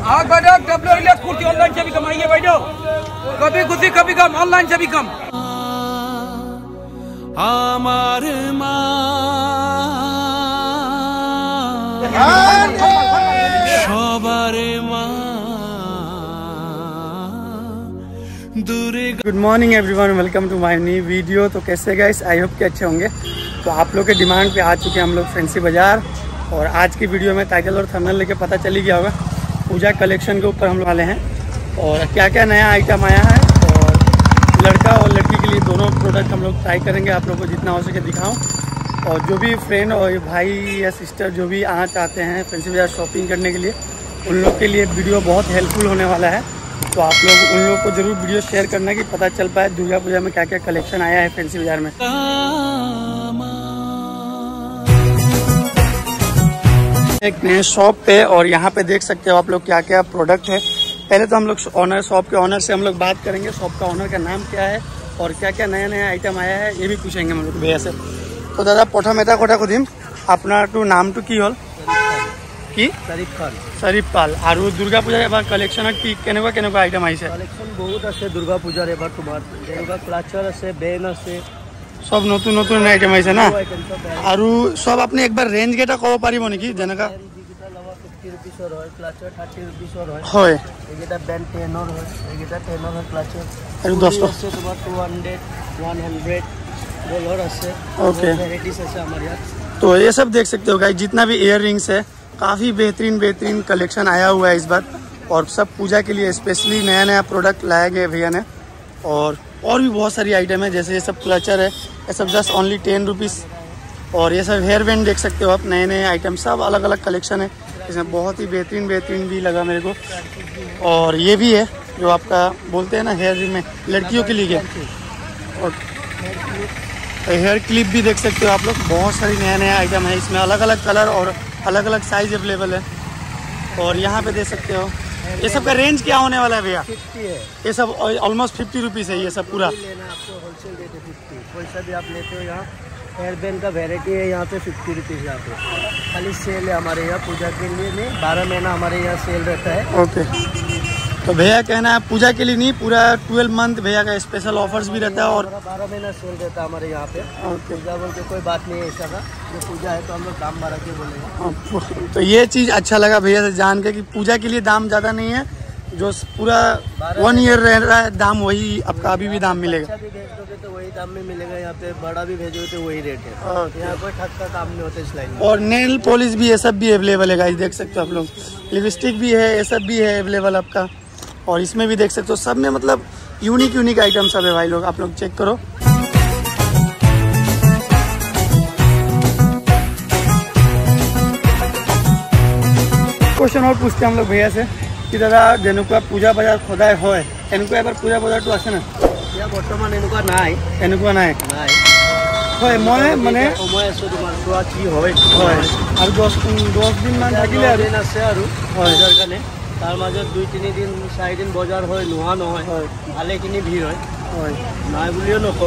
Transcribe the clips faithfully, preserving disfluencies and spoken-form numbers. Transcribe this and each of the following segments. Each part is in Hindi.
आग बैठो डब्ल्यू रिलैक्स कुर्ती ऑनलाइन से भी कमाइए बैठो, कभी खुशी कभी कम, ऑनलाइन से भी कम। আমার মা সবার মা दूरे। Good morning everyone, welcome to my new video. तो कैसे गाइस, आई होप कि अच्छे होंगे। तो आप लोग के डिमांड पे आ चुके हैं हम लोग फैंसी बाज़ार, और आज की वीडियो में टाइटल और थंबनेल लेके पता चल ही गया होगा, पूजा कलेक्शन के ऊपर हम लोग वाले हैं और क्या क्या नया आइटम आया है। और लड़का और लड़की के लिए दोनों प्रोडक्ट हम लोग ट्राई करेंगे, आप लोग को जितना हो सके दिखाऊँ। और जो भी फ्रेंड और भाई या सिस्टर जो भी आना चाहते हैं फैंसी बाज़ार शॉपिंग करने के लिए, उन लोग के लिए वीडियो बहुत हेल्पफुल होने वाला है। तो आप लोग उन लोग को जरूर वीडियो शेयर करना कि पता चल पाए दुर्गा पूजा में क्या क्या कलेक्शन आया है फैंसी बाज़ार में। एक नए शॉप पे, और यहाँ पे देख सकते हो आप लोग क्या क्या प्रोडक्ट है। पहले तो हम लोग ओनर शॉप के ओनर से हम लोग बात करेंगे, शॉप का ओनर का नाम क्या है और क्या क्या नया नया आइटम आया है ये भी पूछेंगे हम लोग भैया से। तो दादा प्रथम এটা কথা সুধিম, আপোনাৰ নামটো কি হ'ল? কি শরীফ পাল। শরীফ পাল। আৰু দুর্গা পূজাৰ এবাৰ কালেকশ্যনত কি কেনেকুৱা কেনেকুৱা আইটেম আহিছে? কালেকশ্যন বহুত আছে দুর্গা পূজাৰ এবাৰ, তোমাৰ যেনেকুৱা ক্লাচাৰ আছে, বেন আছে, সব নতুন নতুন আইটেম আহিছে না। আৰু সব আপুনি একবাৰ ৰেঞ্জ কেইটা ক'ব পাৰিব নেকি? যেনেকুৱা ফিফটি ৰুপিছৰ হয়, ক্লাচাৰ থাৰ্টি ৰুপিছৰ হয়, হয় এইকেইটা বেন টেনৰ হয়, এইকেইটা টেনৰ হয় ক্লাচাৰ। আৰু দহ আছে তোমাৰ two hundred, one hundred dollar আছে। ओके, वेराइटीज আছে हमारे यहाँ। तो ये सब देख सकते हो गाइस, जितना भी इयर रिंग्स है काफ़ी बेहतरीन बेहतरीन कलेक्शन आया हुआ है इस बार, और सब पूजा के लिए स्पेशली नया नया प्रोडक्ट लाया गया भैया ने। और और भी बहुत सारी आइटम है, जैसे ये सब क्लचर है, ये सब जस्ट ओनली टेन रुपीज़। और ये सब हेयर बैंड देख सकते हो आप, नए नए आइटम सब अलग अलग कलेक्शन है। इसमें बहुत ही बेहतरीन बेहतरीन भी लगा मेरे को। और ये भी है जो आपका बोलते हैं ना हेयर में लड़कियों के लिए, और हेयर क्लिप भी देख सकते हो आप लोग। बहुत सारी नया नया आइटम है, इसमें अलग अलग कलर और अलग अलग साइज अवेलेबल है। और यहाँ पे देख सकते हो ये सब का रेंज क्या होने वाला है भैया? फिफ्टी है ये सब, ऑलमोस्ट फिफ्टी रुपीज़ है ये सब पूरा। लेना आपको होलसेल रेट है फिफ्टी, कोई सा भी आप लेते हो। यहाँ हेयर बैंड का वेराइटी है यहाँ पे फिफ्टी रुपीज़। यहाँ पे खाली सेल है हमारे यहाँ पूजा के लिए, नहीं बारह महीना हमारे यहाँ सेल रहता है। ओके, तो भैया कहना है पूजा के लिए नहीं, पूरा ट्वेल्व मंथ भैया का स्पेशल ऑफर्स भी रहता है और बारह महीना सेल रहता है हमारे यहाँ पे। पूजा बोल के कोई बात नहीं है ऐसा का, जो पूजा है तो हम लोग दाम बढ़ा के बोलेंगे। तो ये चीज़ अच्छा लगा भैया से जान के कि पूजा के लिए दाम ज़्यादा नहीं है, जो पूरा वन ईयर रह रहा है दाम वही आपका अभी भी दाम मिलेगा। अच्छा भी भेज दोगे तो वही दाम में मिलेगा, यहाँ पे बड़ा भी भेजोगे तो वही रेट है। यहाँ कोई ठग का काम नहीं होता इस लाइन में। और नेल पॉलिश भी ये सब भी अवेलेबल है गाइस, देख सकते हो आप लोग। लिपस्टिक भी है, ये सब भी है अवेलेबल आपका। और इसमें भी देख सकते हो सब में मतलब यूनिक यूनिक आइटम सब है भाई लोग, आप लोग चेक करो। क्वेश्चन और पूछते हैं हम लोग भैया से कि दादा जेनुका पूजा बाजार खोदाय হয় এনেকুৱা এবাৰ পূজা বজাৰটো আছে না? এতিয়া বৰ্তমান এনেকুৱা নাই, এনেকুৱা নাই নাই হয়। মই মানে সময় আছো তোমাৰ চোৱা কি হয় হয়, আৰু দহ দহ দিন মান থাকিলে আৰু দিন আছে আৰু বজাৰ কাৰণে। তার মাঝে দুই তিনি दिन চাৰি दिन বজাৰ হয়, নোহোৱা নহয়, ভালেখিনি ভিড় হয় হয়, নাই বুলিও নকওঁ।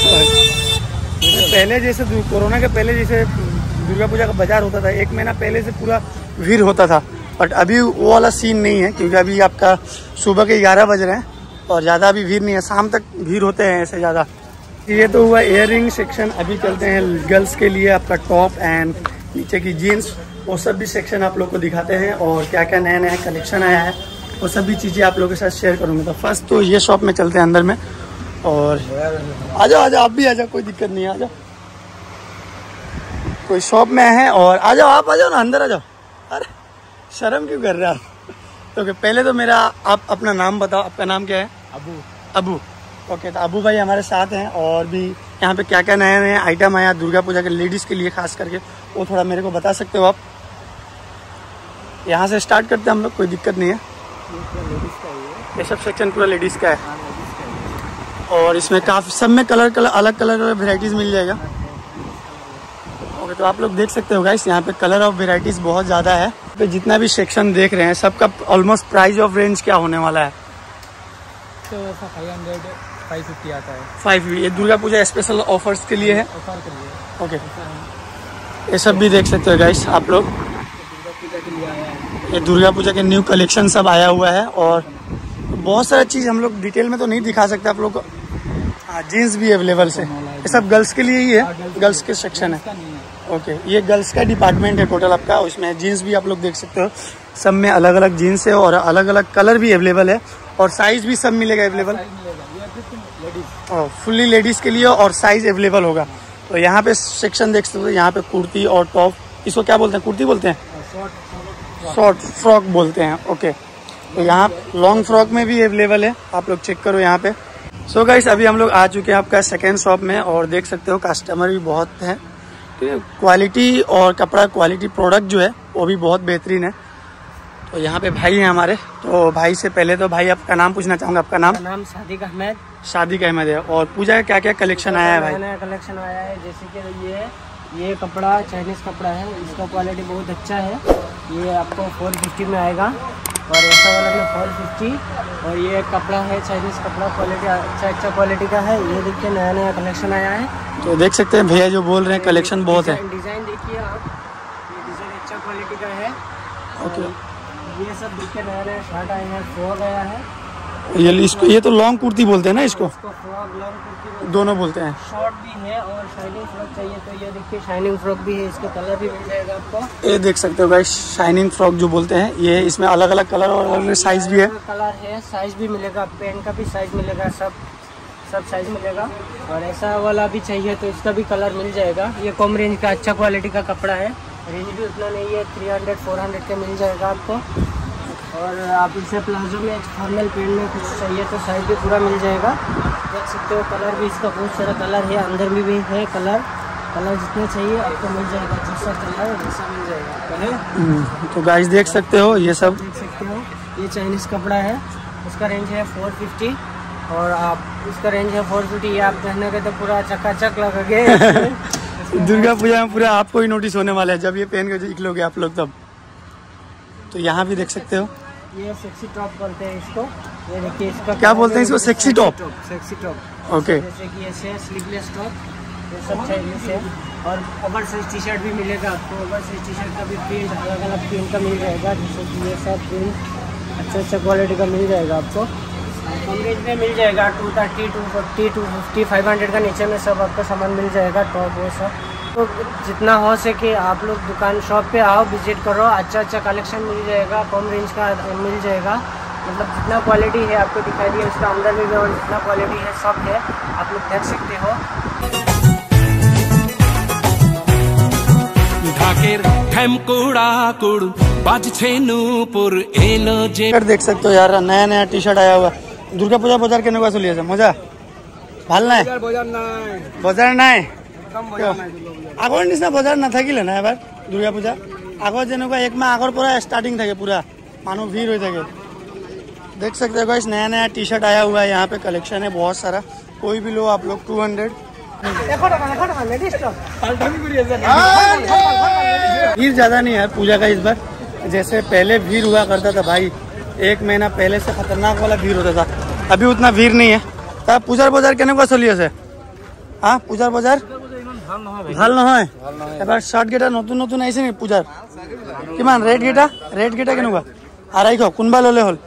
पहले जैसे कोरोना के पहले जैसे दुर्गा पूजा का बाजार होता था, एक महीना पहले से पूरा भीड़ होता था, बट अभी वो वाला सीन नहीं है, क्योंकि अभी आपका सुबह के ग्यारह बज रहे हैं और ज़्यादा अभी भीड़ नहीं है, शाम तक भीड़ होते हैं ऐसे ज़्यादा। ये तो हुआ इयर रिंग सेक्शन। अभी चलते हैं गर्ल्स के लिए आपका टॉप एंड नीचे की जीन्स, वो सब भी सेक्शन आप लोग को दिखाते हैं, और क्या क्या नया नया कलेक्शन आया है वो सभी चीज़ें आप लोगों के साथ शेयर करूँगा। तो फर्स्ट तो ये शॉप में चलते हैं अंदर में, और आ जाओ आ जाओ आप भी आ जाओ, कोई दिक्कत नहीं है, आ जाओ। कोई शॉप में है और आ जाओ आप, आ जाओ ना अंदर आ जाओ। अरे शर्म क्यों कर रहे हो आप? तो okay, पहले तो मेरा आप अपना नाम बताओ, आपका नाम क्या है? अबू। अबू, ओके। तो अबू भाई हमारे साथ हैं, और भी यहाँ पे क्या क्या नया नया आइटम आया दुर्गा पूजा के लेडीज़ के लिए खास करके, वो थोड़ा मेरे को बता सकते हो आप? यहाँ से स्टार्ट करते हैं हम लोग, कोई दिक्कत नहीं है। ये सब सेक्शन पूरा लेडीज़ का है, और इसमें काफ़ी सब में कलर कलर अलग कलर कलर वेराइटीज़ मिल जाएगा। ओके, तो आप लोग देख सकते हो गाइस, यहाँ पे कलर ऑफ वेराइटीज़ बहुत ज़्यादा है। पे जितना भी सेक्शन देख रहे हैं सबका ऑलमोस्ट प्राइस ऑफ रेंज क्या होने वाला है? तो फाइव हंड्रेड फाइव फिफ्टी आता है। फाइव ये दुर्गा पूजा स्पेशल ऑफर्स के लिए है, ऑफर के लिए। ओके, ये सब भी देख सकते हो गाइस आप लोग। दुर्गा पूजा के लिए आया है। ये दुर्गा पूजा के न्यू कलेक्शन सब आया हुआ है और बहुत सारा चीज़ हम लोग डिटेल में तो नहीं दिखा सकते आप लोग को। हाँ, जीन्स भी अवेलेबल है। ये सब गर्ल्स के लिए ही है, गर्ल्स के सेक्शन है। ओके, ये गर्ल्स का डिपार्टमेंट है टोटल आपका। उसमें जीन्स भी आप लोग देख सकते हो, सब में अलग अलग जीन्स है और अलग अलग कलर भी अवेलेबल है और साइज भी सब मिलेगा अवेलेबल। और फुल्ली लेडीज़ के लिए और साइज अवेलेबल होगा। तो यहाँ पे सेक्शन देख सकते हो, यहाँ पे कुर्ती और टॉप, इसको क्या बोलते हैं, कुर्ती बोलते हैं, शॉर्ट फ्रॉक बोलते हैं। ओके, तो यहाँ लॉन्ग फ्रॉक में भी अवेलेबल है, आप लोग चेक करो यहाँ पे। सो गाइस, अभी हम लोग आ चुके हैं आपका सेकेंड शॉप में और देख सकते हो कस्टमर भी बहुत हैं। क्वालिटी और कपड़ा क्वालिटी प्रोडक्ट जो है वो भी बहुत बेहतरीन है। तो यहाँ पे भाई हैं हमारे, तो भाई से पहले तो भाई आपका नाम पूछना चाहूँगा। आपका नाम? नाम सादिक अहमद। सादिक अहमद है। और पूजा का क्या क्या कलेक्शन आया है भाई? नया कलेक्शन आया है, जैसे कि ये ये कपड़ा चाइनीज कपड़ा है, इसका क्वालिटी बहुत अच्छा है। ये आपको फोर फिफ्टी में आएगा और ऐसा वाला में फोर फिफ्टी। और ये कपड़ा है चाइनीज कपड़ा, क्वालिटी अच्छा अच्छा क्वालिटी का है। ये देखिए नया नया कलेक्शन आया है। तो देख सकते हैं भैया जो बोल रहे हैं कलेक्शन बहुत है। डिज़ाइन देखिए आप, ये डिज़ाइन अच्छा क्वालिटी का है। ओके, ये सब देखिए नया नया शर्ट आया है, फ्रॉक आया है। ये इसको ये तो लॉन्ग कुर्ती बोलते हैं ना, इसको इसको फ्रॉक लॉन्ग कुर्ती दोनों बोलते हैं। शॉर्ट भी है और शाइनिंग फ्रॉक चाहिए तो ये देखिए शाइनिंग फ्रॉक भी है, इसका कलर भी मिल जाएगा आपको। ये देख सकते हो गाइस, शाइनिंग फ्रॉक जो बोलते हैं, ये इसमें अलग अलग कलर और अलग अलग साइज भी है। कलर है, साइज भी मिलेगा, पेन का भी साइज मिलेगा, सब सब साइज मिलेगा। और ऐसा वाला भी चाहिए तो इसका भी कलर मिल जाएगा। ये कम रेंज का अच्छा क्वालिटी का कपड़ा है, रेंज भी उतना नहीं है, थ्री हंड्रेड फोर हंड्रेड का मिल जाएगा आपको। और आप इसे प्लाजो में फॉर्मल पैंट में कुछ चाहिए तो साइज भी पूरा मिल जाएगा। देख सकते हो कलर भी इसका बहुत सारा कलर है, अंदर में भी है कलर। कलर जितने चाहिए आपको मिल जाएगा, जैसा कलर वैसा मिल जाएगा। तो गाइस देख सकते हो ये सब, देख सकते हो ये चाइनीज कपड़ा है, उसका रेंज है फोर फिफ्टी और आप इसका रेंज है फोर फिफ्टी। ये आप पहने के तो पूरा चकाचक लगोगे। दुर्गा पूजा में पूरा आपको ही नोटिस होने वाला है जब ये पहन के निकलोगे आप लोग तब। तो यहाँ भी देख सकते हो, ये सेक्सी टॉप बोलते हैं इसको। ये देखिए इसका क्या बोलते हैं इसको, sexy top? Sexy top. Okay, जैसे कि ऐसे स्लीवलेस टॉप, ये सब चाइनीज है। और ओवर साइज टी शर्ट भी मिलेगा आपको। ओवर साइज टी शर्ट का भी प्रिंट अलग अलग प्रिंट का मिल जाएगा, जैसे कि ये सब प्रिंट अच्छा अच्छा क्वालिटी का मिल जाएगा आपको। कम रेंज में मिल जाएगा, two thirty two forty two fifty five hundred का नीचे में सब आपका सामान मिल जाएगा, टॉप वो सब। तो जितना हो सके आप लोग दुकान शॉप पे आओ, विजिट करो, अच्छा अच्छा कलेक्शन मिल जाएगा, कम रेंज का मिल जाएगा। मतलब जितना क्वालिटी है आपको दिखाई दिया, उसका अंदर में भी और जितना क्वालिटी है सब है, आप लोग देख सकते हो। ঢাকের ঠেমকুড়া কুড় বাজছে নূপুর এলো যে। देख सकते हो यार, नया नया टी शर्ट आया हुआ। दुर्गा पूजा बाजार के नुका चलिए मजा ভাল নাই বজাৰ নাই আগৰ নিচিনা বজাৰ নাথাকিলে না এবাৰ দুৰ্গা পূজা। আগৰ যেনেকুৱা এক মাহ আগৰ পৰা स्टार्टिंग থাকে, पूरा मानो भीड़ हो থাকে। देख सकते हो गाइस, नया नया टी शर्ट आया हुआ है, यहाँ पे कलेक्शन है बहुत सारा। कोई भी लो आप लोग, टू हंड्रेड। भीड़ ज्यादा नहीं है पूजा का इस बार, जैसे पहले भीड़ हुआ करता था भाई, एक महीना पहले से खतरनाक वाला भीड़ होता था। अभी उतना भीड़ नहीं है। तब पूजार बजार केनेকুৱা चली আছে? हाँ, पूजार बजार ভাল নহয়। এবাৰ শার্ট কেটা নতুন নতুন আহিছে নি পূজাৰ? কিমান ৰেট কেটা? ৰেট কেটা কেনেকুৱা? আড়াইশ। কোনবা ললে হল?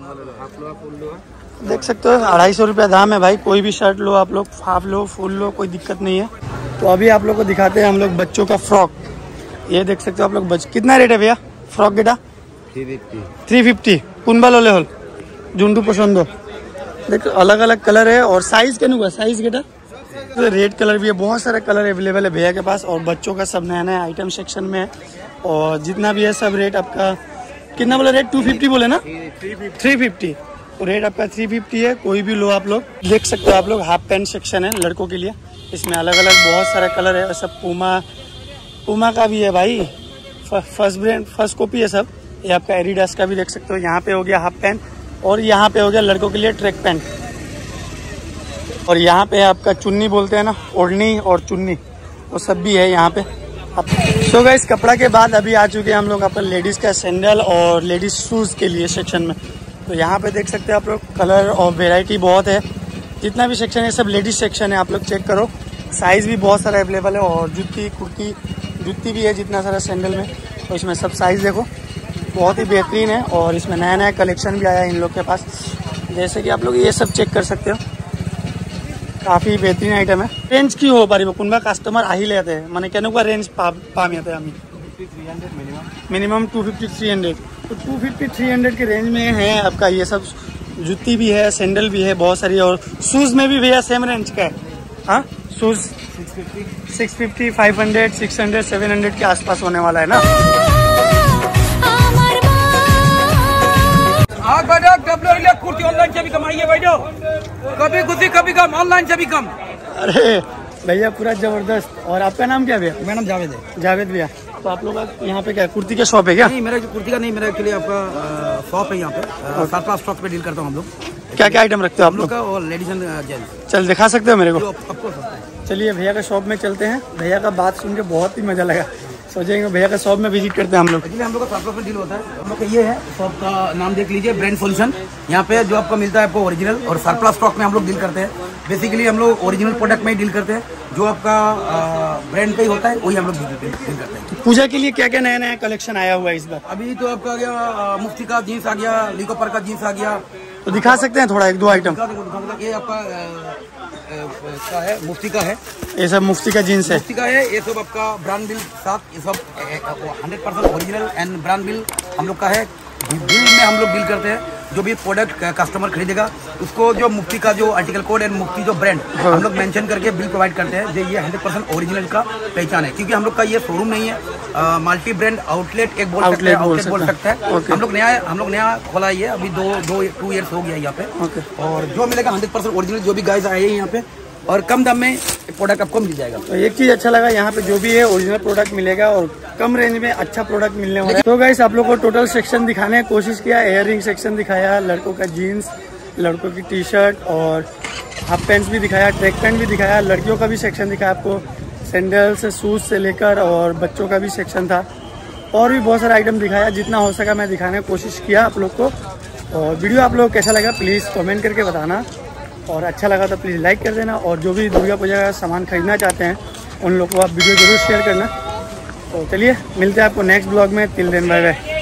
देख सकते हो अढ़ाई सौ रुपया दाम है भाई। कोई भी शर्ट लो आप लोग, हाफ लो फुल लो, कोई दिक्कत नहीं है। तो अभी आप लोग को दिखाते हैं हम लोग बच्चों का फ्रॉक। ये देख सकते हो आप लोग, बच कितना रेट है भैया फ्रॉक केटा? Three fifty. कुनबा लोले हल जुंटू पसंद। देखो अलग अलग कलर है और साइज केनुका, साइज केटा? तो रेड कलर भी है, बहुत सारे कलर अवेलेबल है भैया के पास। और बच्चों का सब नया नया आइटम सेक्शन में है। और जितना भी है सब रेट आपका कितना बोला? रेट टू फिफ्टी बोले ना? Three fifty. तो रेट आपका थ्री फिफ्टी है। कोई भी लो आप लोग। देख सकते हो आप लोग, हाफ पैंट सेक्शन है लड़कों के लिए। इसमें अलग अलग बहुत सारे कलर है। सब पूमा पूमा का भी है भाई, फर्स्ट ब्रांड फर्स्ट कॉपी है सब। ये आपका एडिडास का भी देख सकते हो। यहाँ पे हो गया हाफ पैंट और यहाँ पे हो गया लड़कों के लिए ट्रैक पैंट। और यहाँ पे आपका चुन्नी बोलते हैं ना, ओढ़नी और चुन्नी, वो सब भी है यहाँ पे। सो गाइस, कपड़ा के बाद अभी आ चुके हैं हम लोग आपका लेडीज़ का सैंडल और लेडीज़ शूज़ के लिए सेक्शन में। तो यहाँ पे देख सकते हैं आप लोग, कलर और वेराइटी बहुत है। जितना भी सेक्शन है सब लेडीज़ सेक्शन है, आप लोग चेक करो। साइज़ भी बहुत सारा अवेलेबल है। और जूती कुर्ती जूती भी है जितना सारा सैंडल में। तो इसमें सब साइज़ देखो, बहुत ही बेहतरीन है और इसमें नया नया कलेक्शन भी आया है इन लोग के पास। जैसे कि आप लोग ये सब चेक कर सकते हो, काफ़ी बेहतरीन आइटम है। रेंज की हो पारी कोनबा कास्टमर आही लेते हैं मैंने केनेकुवा रेंज पा पाम येते आम्ही minimum two fifty three hundred तो टू फिफ्टी थ्री हंड्रेड के रेंज में है आपका ये सब। जूती भी है, सैंडल भी है बहुत सारी, और शूज़ में भी भैया सेम रेंज का है। हाँ shoes six fifty five hundred six hundred seven hundred के आसपास होने वाला है ना। आग बैठो डब्ल्यू रिले कुर्ती ऑनलाइन से भी कमाइए बैठो, कभी खुशी कभी कम, ऑनलाइन से भी कम। अरे भैया पूरा जबरदस्त। और आपका नाम क्या भैया? मेरा नाम जावेद है। जावेद भैया, तो आप लोग यहाँ पे क्या कुर्ती का शॉप है क्या? नहीं मेरा कुर्ती का नहीं, मेरा एक्चुअली आपका शॉप है यहाँ पे, सरप्लस स्टॉक पे डील करता हूँ हम लोग। क्या क्या आइटम रखते हो आप लोग? का और लेडीज एंड जेंट्स। चल दिखा सकते हो मेरे को? आपको चलिए भैया का शॉप में चलते हैं। भैया का बात सुन के बहुत ही मजा लगा, सोचेंगे भैया का शॉप में विजिट करते हैं हम लोग। एक्चुअली हम लोग का सरप्लस में डील होता है। हम लोग का ये है शॉप का नाम देख लीजिए, ब्रांड सॉल्यूशन। यहाँ पे जो आपको मिलता है आपको ओरिजिनल और सरप्लस स्टॉक में हम लोग डील करते हैं। बेसिकली हम लोग ओरिजिनल प्रोडक्ट में ही डील करते हैं, जो आपका ब्रांड पे ही होता है वही हम लोग डील करते हैं। पूजा के लिए क्या क्या नया नया कलेक्शन आया हुआ है इस बार? अभी तो आपका आ गया मुफ्ती का जीन्स आ गया, लिकोपर का जीन्स आ गया। तो दिखा सकते हैं थोड़ा एक दो आइटम? ये आपका का है, मुफ्ती का है। ये सब मुफ्ती का जीन्स है? मुफ्ती का है। ये सब आपका ब्रांड बिल साथ, ये सब hundred percent original and brand bill हम लोग का है। बिल में हम लोग डील करते हैं, जो भी प्रोडक्ट कस्टमर खरीदेगा उसको जो मुफ्ती का जो आर्टिकल कोड एंड मुफ्ती जो ब्रांड हम लोग मेंशन करके बिल प्रोवाइड करते हैं। जो ये हंड्रेड परसेंट ओरिजिनल का पहचान है, क्योंकि हम लोग का ये शोरूम नहीं है, मल्टी ब्रांड आउटलेट एक बोल सकते हैं, आउटलेट बोल सकता है। हम लोग नया हम लोग नया खोला है, अभी दो दो टू ईयर्स हो गया यहाँ पे। और जो मिलेगा हंड्रेड परसेंट ओरिजिनल, जो भी गाइस आए हैं यहाँ पे, और कम दाम में प्रोडक्ट आपको मिल जाएगा। तो एक चीज अच्छा लगा, यहाँ पे जो भी है ओरिजिनल प्रोडक्ट मिलेगा और कम रेंज में अच्छा प्रोडक्ट मिलने वाला है। तो गाइस आप लोग को टोटल सेक्शन दिखाने की कोशिश किया। इयर रिंग सेक्शन दिखाया, लड़कों का जीन्स, लड़कों की टी शर्ट और हाफ पैंट्स भी दिखाया, ट्रैक पैंट भी दिखाया, लड़कियों का भी सेक्शन दिखाया आपको, सैंडल से शूज से लेकर, और बच्चों का भी सेक्शन था, और भी बहुत सारा आइटम दिखाया। जितना हो सका मैं दिखाने की कोशिश किया आप लोग को। और वीडियो आप लोग कैसा लगा प्लीज़ कमेंट करके बताना, और अच्छा लगा तो प्लीज़ लाइक कर देना। और जो भी दुर्गा पूजा का सामान खरीदना चाहते हैं उन लोग को आप वीडियो ज़रूर शेयर करना। तो चलिए मिलते हैं आपको नेक्स्ट ब्लॉग में। Till then bye bye.